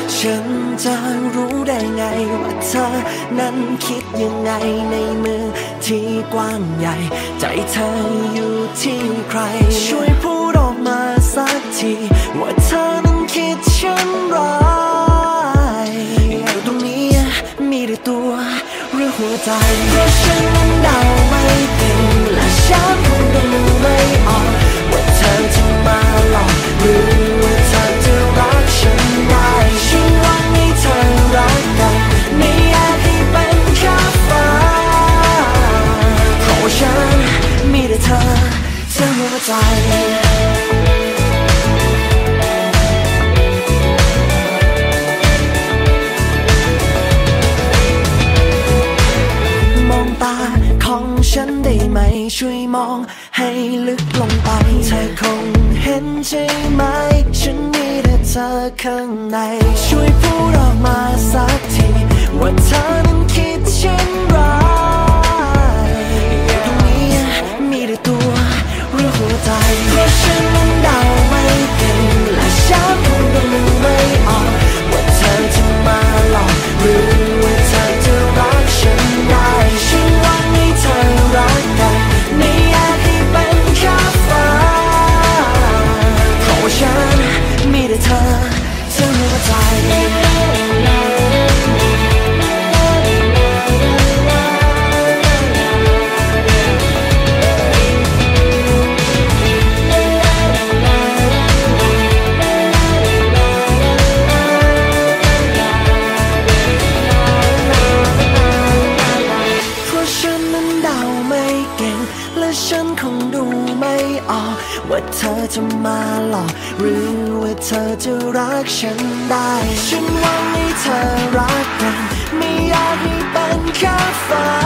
ฉันจะรู้ได้ไงว่าเธอนั้นคิดยังไงในเมืองที่กว้างใหญ่ใจเธออยู่ที่ใครช่วยพูดออกมาสักทีว่าเธอนั้นคิดเช่นไรอยู่ตรงนี้มีแต่ตัวหรือหัวใจเพราะฉันนั้นเดาไม่เป็นและฉันคงดูไม่ออกว่าเธอจะมาหลอกหรือว่าเธอจะรักฉันได้ฉันหวังให้เธอรักกันไม่อยากให้เป็นแค่ฝันเพราะว่าฉันมีแต่เธอหัวใจของฉันได้ไหมช่วยมองให้ลึกลงไปเธอคงเห็นใช่ไหมฉันมีแต่เธอข้างในช่วยพูดออกมาสักทีว่าเธอนั้นคิดเช่นไรอยู่ตรงนี้มีแต่ตัวหรือหัวใจเพราะฉันนั้นเดาไม่เป็นและฉันคงดูไม่ออกว่าเธอจะมาหลอกหรือว่าเธอจะรักฉันได้ฉันหวังให้เธอรักกันไม่อยากให้เป็นแค่ฝันเพราะว่าฉันมีแต่เธอหัวใจฉันคงดูไม่ออกว่าเธอจะมาหลอกหรือว่าเธอจะรักฉันได้ฉันหวังให้เธอรักกันไม่อยากให้เป็นแค่ฝัน